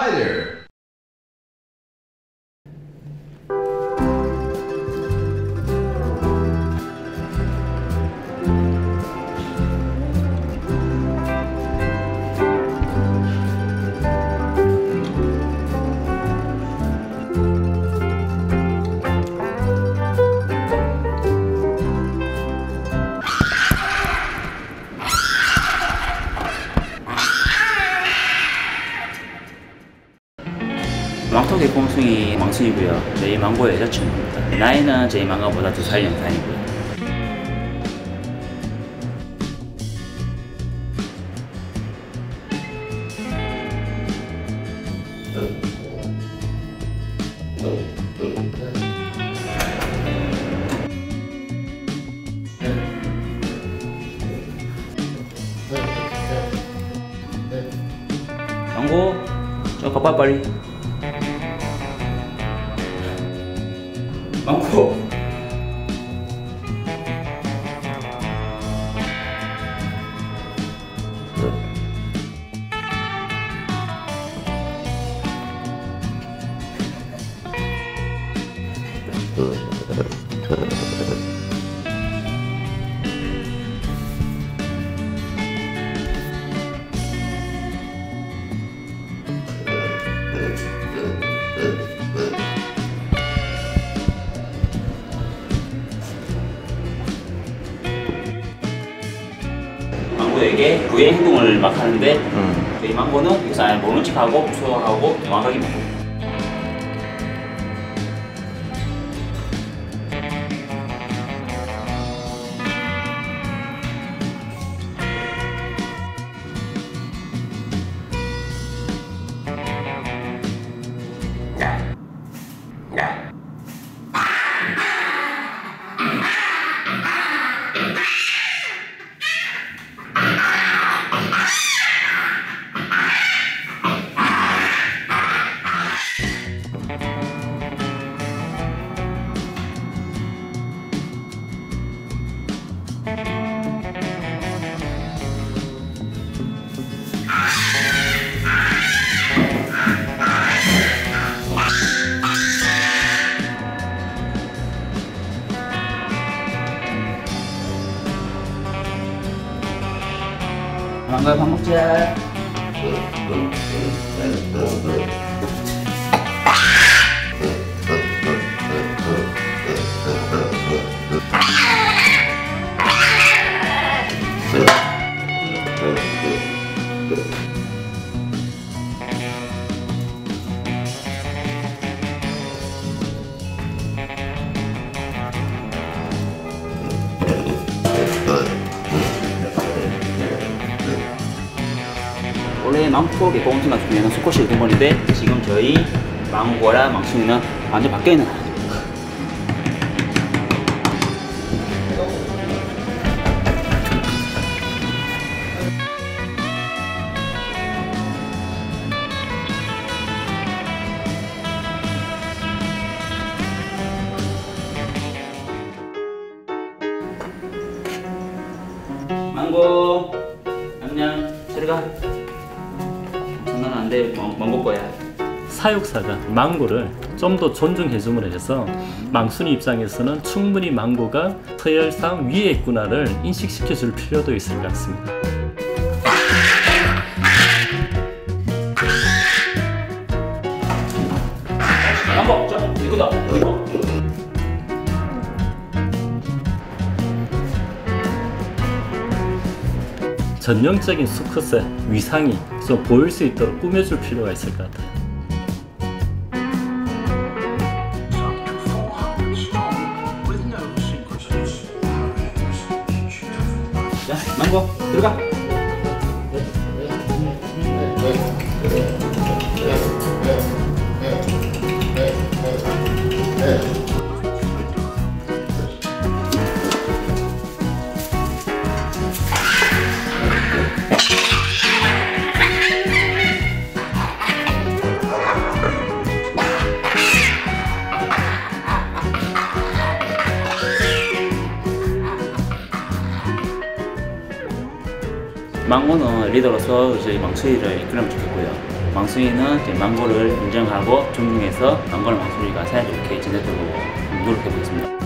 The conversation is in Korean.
Hi there. 망토 개꽁숭이 망순이고요. 저희 망고의 여자친구입니다. 나이는 저희 망고보다 2살 연상이고요. 망고, 저 가봐 빨리. 망고. 망고에게 구애 행동을 막 하는데 저희 망고는 여기서 모른 척하고 무서워하고 도망가기 먹고. 망고야 밥 먹자. 원래 망토 개꽁숭이 같은 경우에는 수컷이 우두머리인데 지금 저희 망고랑 망순이는 완전 밖에 있는 아이입니다. 망고 안녕. 저리 가. 장난 안 돼. 망고 거야. 사육사가 망고를 좀 더 존중해줌으로 해서 망순이 입장에서는 충분히 망고가 서열상 위에 있구나를 인식시켜줄 필요도 있을 것 같습니다. 망고, 자, 이거다. 이거. 전형적인 수컷의 위상이 좀 보일 수 있도록 꾸며줄 필요가 있을 것 같아요. 자, 망고 들어가. 망고는 리더로서 저희 망수이를 이끌면 좋겠고요. 망순이는 이제 망고를 인정하고 존중해서 망고랑 망순이가 사이좋게 지내도록 노력해 보겠습니다.